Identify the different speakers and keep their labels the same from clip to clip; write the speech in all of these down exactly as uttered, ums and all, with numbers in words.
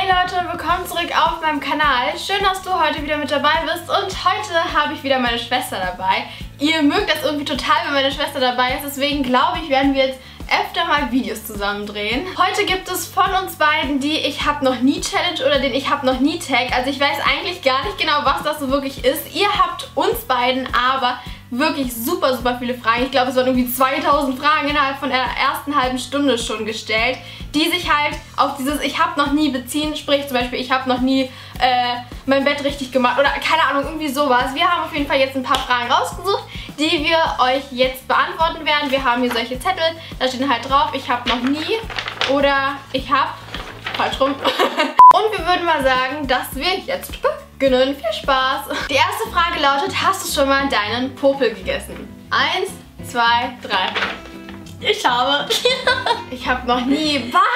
Speaker 1: Hey Leute, willkommen zurück auf meinem Kanal. Schön, dass du heute wieder mit dabei bist und heute habe ich wieder meine Schwester dabei. Ihr mögt das irgendwie total, wenn meine Schwester dabei ist, deswegen glaube ich, werden wir jetzt öfter mal Videos zusammen drehen. Heute gibt es von uns beiden die Ich hab noch nie Challenge oder den Ich hab noch nie Tag. Also ich weiß eigentlich gar nicht genau, was das so wirklich ist. Ihr habt uns beiden aber wirklich super, super viele Fragen. Ich glaube, es waren irgendwie zweitausend Fragen innerhalb von der ersten halben Stunde schon gestellt, die sich halt auf dieses Ich hab noch nie beziehen. Sprich zum Beispiel, ich habe noch nie äh, mein Bett richtig gemacht oder keine Ahnung, irgendwie sowas. Wir haben auf jeden Fall jetzt ein paar Fragen rausgesucht, die wir euch jetzt beantworten werden. Wir haben hier solche Zettel, da steht halt drauf, ich habe noch nie oder ich hab, falsch rum. Und wir würden mal sagen, dass wir jetzt beginnen. Viel Spaß! Die erste Frage lautet, hast du schon mal deinen Popel gegessen? Eins, zwei, drei. Ich habe. Ich habe noch nie. Bah!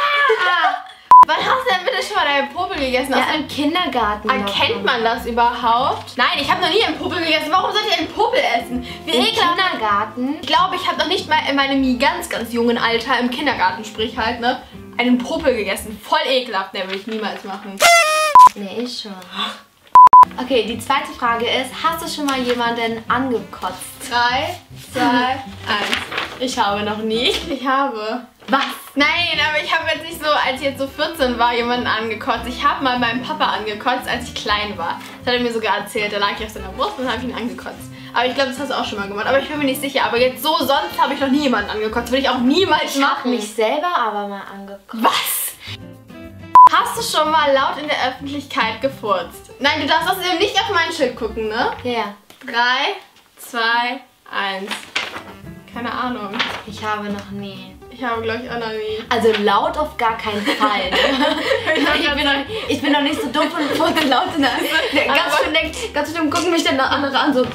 Speaker 1: Wann hast du denn bitte schon mal deinen Popel gegessen?
Speaker 2: Ja, im Kindergarten.
Speaker 1: Erkennt man das überhaupt? Nein, ich habe noch nie einen Popel gegessen. Warum sollte ich einen Popel essen? Wie
Speaker 2: Im
Speaker 1: ekelhaft.
Speaker 2: Kindergarten?
Speaker 1: Ich glaube, ich habe noch nicht mal in meinem ganz, ganz jungen Alter, im Kindergarten sprich halt, ne, einen Popel gegessen. Voll ekelhaft, den würde ich niemals machen.
Speaker 2: Nee, ich schon. Okay, die zweite Frage ist, hast du schon mal jemanden angekotzt?
Speaker 1: Drei, zwei, eins. Ich habe noch nie. Ich habe.
Speaker 2: Was?
Speaker 1: Nein, aber ich habe jetzt nicht so, als ich jetzt so vierzehn war, jemanden angekotzt. Ich habe mal meinen Papa angekotzt, als ich klein war. Das hat er mir sogar erzählt. Da lag ich auf seiner Brust und dann habe ich ihn angekotzt. Aber ich glaube, das hast du auch schon mal gemacht. Aber ich bin mir nicht sicher. Aber jetzt so, sonst habe ich noch nie jemanden angekotzt. Würde ich auch niemals
Speaker 2: ich
Speaker 1: machen.
Speaker 2: Ich habe mich selber aber mal angekotzt.
Speaker 1: Was? Hast du schon mal laut in der Öffentlichkeit gefurzt? Nein, du darfst außerdem nicht auf mein Schild gucken, ne?
Speaker 2: Ja.
Speaker 1: Drei, zwei, eins. Keine Ahnung.
Speaker 2: Ich habe noch nie.
Speaker 1: Ich habe, glaube ich, auch noch nie.
Speaker 2: Also laut auf gar keinen Fall. ich, bin noch, ich bin noch nicht so dumm von furzen laut in der Öffentlichkeit. Ganz schön denkt, ganz schön gucken mich dann andere an so.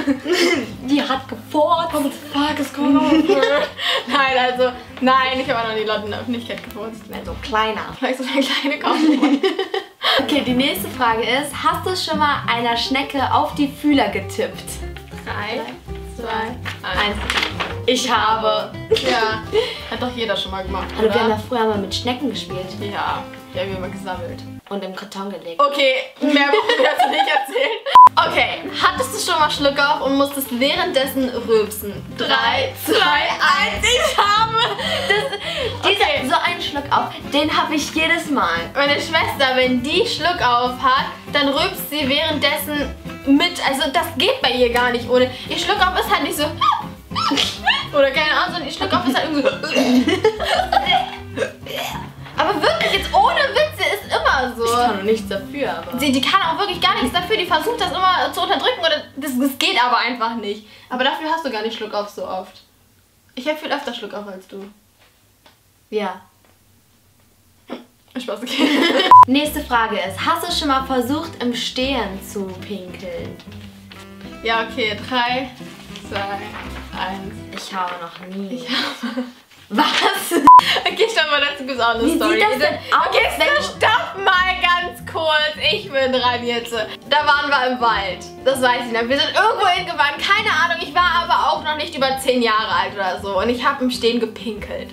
Speaker 2: Die hat gefurzt.
Speaker 1: What the fuck is going on? Nein, also, nein, ich habe auch noch nie laut in der Öffentlichkeit gefurzt.
Speaker 2: Mehr so kleiner.
Speaker 1: Vielleicht so eine kleine Kaufmann.
Speaker 2: Okay, die nächste Frage ist, hast du schon mal einer Schnecke auf die Fühler getippt?
Speaker 1: Drei, zwei,
Speaker 2: eins. Ich habe.
Speaker 1: Ja, hat doch jeder schon mal gemacht,
Speaker 2: Hallo,
Speaker 1: oder?
Speaker 2: wir haben ja früher mal mit Schnecken gespielt.
Speaker 1: Ja, die haben wir mal gesammelt.
Speaker 2: Und im Karton gelegt.
Speaker 1: Okay, mehr brauchen wir dazu nicht erzählen. Okay, hattest du schon mal Schluck auf und musstest währenddessen rülpsen? Drei, zwei, eins, ich habe!
Speaker 2: Das, dieser,
Speaker 1: okay.
Speaker 2: So einen Schluck auf, den habe ich jedes Mal.
Speaker 1: Meine Schwester, wenn die Schluck auf hat, dann rülpst sie währenddessen mit. Also das geht bei ihr gar nicht ohne. Ihr Schluck auf ist halt nicht so... Oder keine Ahnung, sondern ihr Schluck auf ist halt irgendwie so... Aber wirklich, jetzt ohne Witze ist immer so.
Speaker 2: Ich kann doch nichts dafür, aber...
Speaker 1: Sie, die kann auch wirklich gar nichts dafür. Die versucht das immer zu unterdrücken oder das, das geht aber einfach nicht. Aber dafür hast du gar nicht Schluck auf so oft. Ich habe viel öfter Schluck auf als du.
Speaker 2: Ja.
Speaker 1: Spaß, okay.
Speaker 2: Nächste Frage ist, hast du schon mal versucht im Stehen zu pinkeln?
Speaker 1: Ja, okay. Drei, zwei, eins.
Speaker 2: Ich habe noch nie.
Speaker 1: Ich habe...
Speaker 2: Was?
Speaker 1: Okay, stopp mal, dazu gibt es auch eine
Speaker 2: Wie
Speaker 1: Story.
Speaker 2: sieht das denn aus,
Speaker 1: Okay,
Speaker 2: wenn du-
Speaker 1: stopp mal ganz kurz. Ich bin dran jetzt. Da waren wir im Wald. Das weiß ich noch. Wir sind irgendwo hingefahren. Keine Ahnung. Ich war aber auch noch nicht über zehn Jahre alt oder so. Und ich habe im Stehen gepinkelt.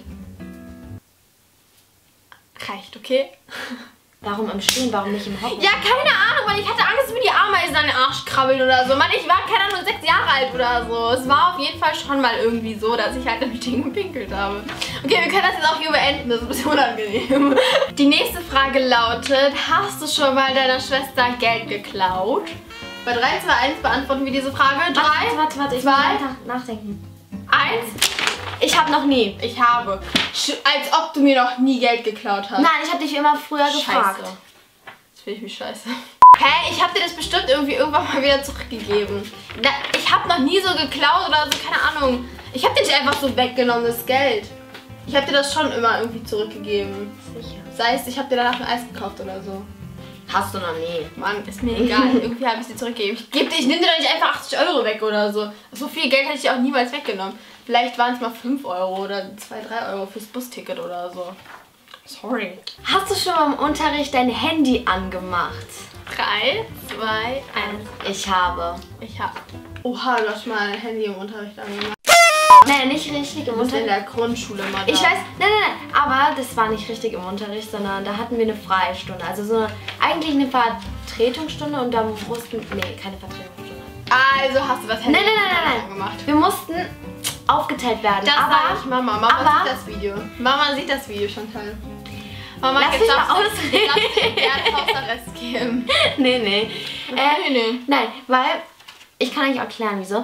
Speaker 1: Reicht, okay?
Speaker 2: Warum im Stehen? Warum nicht im Hocken?
Speaker 1: Ja, keine Ahnung, weil ich hatte Angst, dass mir die Ameisen an den Arsch krabbeln oder so. Mann, ich war, keine Ahnung, sechs Jahre alt oder so. Es war auf jeden Fall schon mal irgendwie so, dass ich halt im Stehen gepinkelt habe. Okay, wir können das jetzt auch hier beenden. Das ist ein bisschen unangenehm. Die nächste Frage lautet, hast du schon mal deiner Schwester Geld geklaut? Bei drei, zwei, eins beantworten wir diese Frage. drei,
Speaker 2: Warte, warte, warte. Ich
Speaker 1: zwei,
Speaker 2: muss weiter nachdenken.
Speaker 1: eins.
Speaker 2: Ich habe noch nie.
Speaker 1: Ich habe. Sch als ob du mir noch nie Geld geklaut hast.
Speaker 2: Nein, ich habe dich immer früher
Speaker 1: Scheiße.
Speaker 2: gefragt.
Speaker 1: Jetzt finde ich mich scheiße. Hä? Ich habe dir das bestimmt irgendwie irgendwann mal wieder zurückgegeben. Na, ich habe noch nie so geklaut oder so, keine Ahnung. Ich habe dir nicht einfach so weggenommen, das Geld. Ich habe dir das schon immer irgendwie zurückgegeben.
Speaker 2: Sicher.
Speaker 1: Sei es, ich habe dir danach ein Eis gekauft oder so.
Speaker 2: Hast du noch nie.
Speaker 1: Mann, ist mir egal. Irgendwie habe ich sie zurückgegeben. Ich, geb dir, ich nehme dir doch nicht einfach achtzig Euro weg oder so. So viel Geld hätte ich dir auch niemals weggenommen. Vielleicht waren es mal fünf Euro oder zwei, drei Euro fürs Busticket oder so. Sorry.
Speaker 2: Hast du schon mal im Unterricht dein Handy angemacht?
Speaker 1: drei, zwei, eins.
Speaker 2: Ich habe.
Speaker 1: Ich hab. Oha, du hast mal ein Handy im Unterricht angemacht.
Speaker 2: Nein, nicht richtig im Unterricht.
Speaker 1: In der Grundschule mal da.
Speaker 2: Ich weiß, nein, nein, nein, aber das war nicht richtig im Unterricht, sondern da hatten wir eine Freistunde. Also so eine, eigentlich eine Vertretungsstunde und da mussten, nee, keine Vertretungsstunde.
Speaker 1: Also hast du das Handy
Speaker 2: nein, nein, nein, nein, nein.
Speaker 1: gemacht.
Speaker 2: Wir mussten aufgeteilt werden.
Speaker 1: Das
Speaker 2: aber
Speaker 1: sag ich Mama. Mama
Speaker 2: aber,
Speaker 1: sieht das Video. Mama sieht das Video schon, Teil. Mama,
Speaker 2: lass
Speaker 1: jetzt
Speaker 2: mich mal
Speaker 1: darfst
Speaker 2: ausreden.
Speaker 1: du gerne Hausarrest geben.
Speaker 2: Nee, nee.
Speaker 1: Äh,
Speaker 2: Äh,
Speaker 1: nee, nee.
Speaker 2: Nein, weil, ich kann euch erklären, wieso.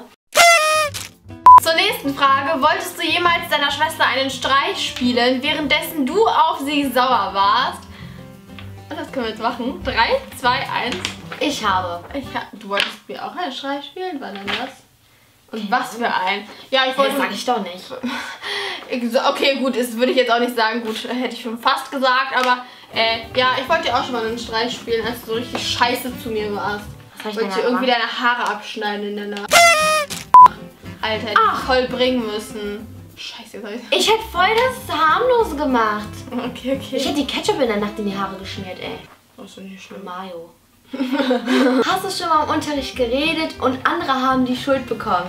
Speaker 1: Zur nächsten Frage. Wolltest du jemals deiner Schwester einen Streich spielen, währenddessen du auf sie sauer warst? Und das können wir jetzt machen. drei, zwei, eins.
Speaker 2: Ich habe.
Speaker 1: Ich ha du wolltest mir auch einen Streich spielen? Wann denn das? Und was für ein? Ja, ich wollte...
Speaker 2: Das sag ich doch nicht.
Speaker 1: Okay, gut, das würde ich jetzt auch nicht sagen. Gut, hätte ich schon fast gesagt, aber äh, ja, ich wollte dir auch schon mal einen Streich spielen, als du so richtig scheiße zu mir warst.
Speaker 2: Was
Speaker 1: Ich wollte dir irgendwie deine Haare abschneiden in der Nase. Alter, hätte ich voll bringen müssen. Scheiße, jetzt hab ich...
Speaker 2: Ich hätte voll das harmlose gemacht.
Speaker 1: Okay, okay.
Speaker 2: Ich hätte die Ketchup in der Nacht in die Haare geschmiert, ey.
Speaker 1: Das ist nicht schlimm.
Speaker 2: Mayo. Hast du schon mal im Unterricht geredet und andere haben die Schuld bekommen?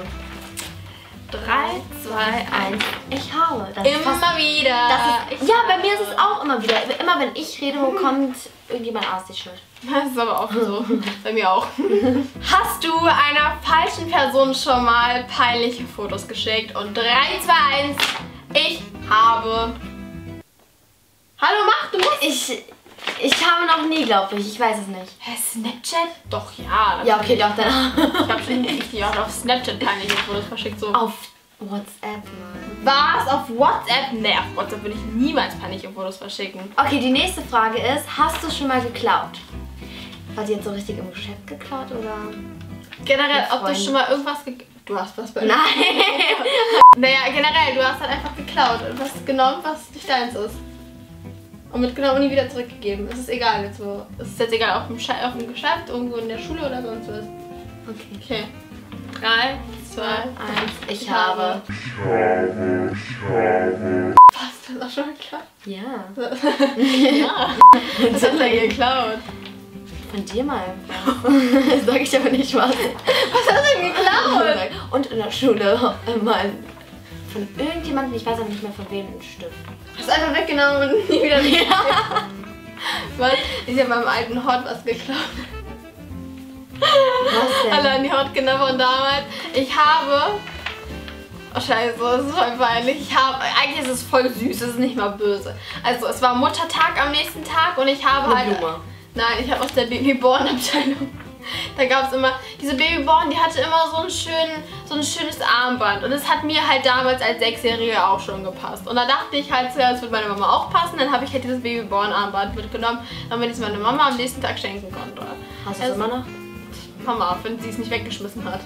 Speaker 1: drei, zwei, eins.
Speaker 2: Ich habe. Das
Speaker 1: Immer
Speaker 2: ist fast,
Speaker 1: wieder.
Speaker 2: das ist, ja, bei mir ist es auch immer wieder. Immer wenn ich rede, bekommt irgendjemand aus die Schuld.
Speaker 1: Das ist aber auch so. Bei mir auch. Hast du einer falschen Person schon mal peinliche Fotos geschickt? Und drei, zwei, eins. Ich habe. Hallo, mach, du musst.
Speaker 2: Ich, ich habe noch nie, glaube ich. Ich weiß es nicht.
Speaker 1: Hä, Snapchat? Doch, ja.
Speaker 2: Ja, okay, doch, dann.
Speaker 1: Ich habe schon richtig auch auf Snapchat peinliche Fotos verschickt. So.
Speaker 2: Auf WhatsApp, Mann.
Speaker 1: Was? Auf WhatsApp? Nee, auf WhatsApp würde ich niemals peinliche Fotos verschicken.
Speaker 2: Okay, die nächste Frage ist, hast du schon mal geklaut? War die jetzt so richtig im Geschäft geklaut oder?
Speaker 1: Generell,
Speaker 2: Mit
Speaker 1: ob du
Speaker 2: Freunden.
Speaker 1: schon mal irgendwas ge Du hast was bei
Speaker 2: Nein.
Speaker 1: Naja, generell, du hast halt einfach geklaut und was genommen, was nicht deins ist. Und mitgenommen und nie wieder zurückgegeben. Es ist egal jetzt wo. Es ist jetzt egal, auf dem, Sche auf dem Geschäft, irgendwo in der Schule oder sonst was.
Speaker 2: Okay.
Speaker 1: Okay. drei, zwei,
Speaker 2: eins. Ich,
Speaker 1: Ich
Speaker 2: habe.
Speaker 1: habe. Was? Das ist auch schon klar.
Speaker 2: Ja.
Speaker 1: Ja. Was hat er geklaut?
Speaker 2: Von dir mal. Das sag ich aber nicht was.
Speaker 1: Was hast du denn geklaut?
Speaker 2: Und in der Schule mal von irgendjemandem, ich weiß aber nicht mehr von wem, einen Stift.
Speaker 1: Hast einfach weggenommen und nie wieder nicht. Was? Ich habe meinem alten Hot was geklaut.
Speaker 2: Was denn?
Speaker 1: Alle an die Hot genommen von damals. Ich habe... Oh scheiße, das ist voll peinlich. Ich habe... Eigentlich ist es voll süß, es ist nicht mal böse. Also es war Muttertag am nächsten Tag und ich habe
Speaker 2: Eine
Speaker 1: halt...
Speaker 2: Blume.
Speaker 1: Nein, ich habe aus der Babyborn-Abteilung. Da gab es immer... Diese Babyborn, die hatte immer so ein, schön, so ein schönes Armband. Und es hat mir halt damals als Sechsjährige auch schon gepasst. Und da dachte ich halt zuerst, wird meine Mama auch passen. Dann habe ich halt dieses Babyborn-Armband mitgenommen, damit ich es meiner Mama am nächsten Tag schenken konnte.
Speaker 2: Hast du es
Speaker 1: Also-
Speaker 2: immer noch?
Speaker 1: Mama, wenn sie es nicht weggeschmissen hat.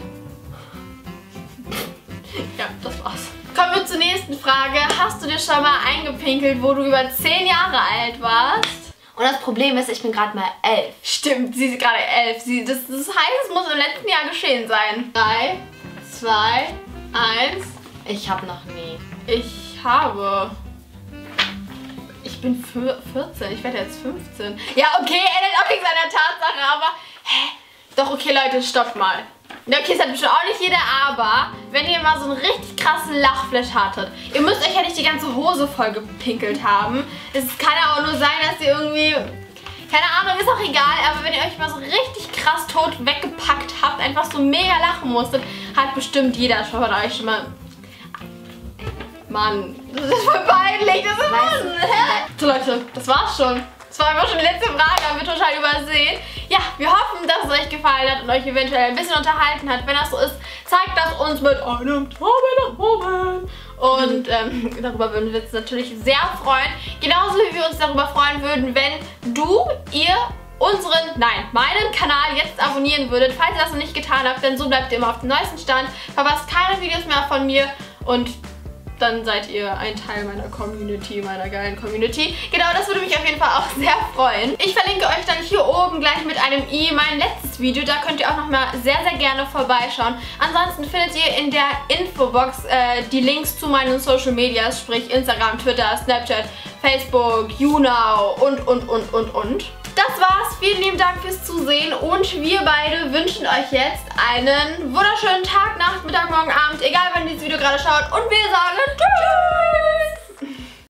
Speaker 1: Ja, das war's. Kommen wir zur nächsten Frage. Hast du dir schon mal eingepinkelt, wo du über zehn Jahre alt warst?
Speaker 2: Und das Problem ist, ich bin gerade mal elf.
Speaker 1: Stimmt, sie ist gerade elf. Sie, das, das heißt, es muss im letzten Jahr geschehen sein. drei, zwei, eins.
Speaker 2: Ich habe noch nie.
Speaker 1: Ich habe... Ich bin vierzehn, ich werde jetzt fünfzehn. Ja, okay, ändert auch nichts an der Tatsache, aber... Hä? Doch, okay, Leute, stoppt mal. Ja, okay, es hat bestimmt auch nicht jeder, aber wenn ihr mal so einen richtig krassen Lachflash hattet, ihr müsst euch ja nicht die ganze Hose voll gepinkelt haben. Es kann ja auch nur sein, dass ihr irgendwie, keine Ahnung, ist auch egal, aber wenn ihr euch mal so richtig krass tot weggepackt habt, einfach so mega lachen musstet, hat bestimmt jeder schon von euch schon mal... Mann, das ist voll peinlich, das ist
Speaker 2: Weißt
Speaker 1: Mann. Hä? So Leute, das war's schon. Das war einfach schon die letzte Frage, haben wir total übersehen. Ja, wir hoffen, dass es euch gefallen hat und euch eventuell ein bisschen unterhalten hat. Wenn das so ist, zeigt das uns mit einem Daumen nach oben. Und ähm, darüber würden wir uns natürlich sehr freuen. Genauso wie wir uns darüber freuen würden, wenn du, ihr unseren, nein, meinen Kanal jetzt abonnieren würdet. Falls ihr das noch nicht getan habt, denn so bleibt ihr immer auf dem neuesten Stand. Verpasst keine Videos mehr von mir und dann seid ihr ein Teil meiner Community, meiner geilen Community. Genau, das würde mich auf jeden Fall auch sehr freuen. Ich verlinke euch dann hier oben gleich mit einem i mein letztes Video. Da könnt ihr auch nochmal sehr, sehr gerne vorbeischauen. Ansonsten findet ihr in der Infobox äh, die Links zu meinen Social Medias, sprich Instagram, Twitter, Snapchat, Facebook, YouNow und, und, und, und, und. das war's. Vielen lieben Dank fürs Zusehen und wir beide wünschen euch jetzt einen wunderschönen Tag, Nacht, Mittag, Morgen, Abend, egal wann ihr dieses Video gerade schaut und wir sagen tschüss!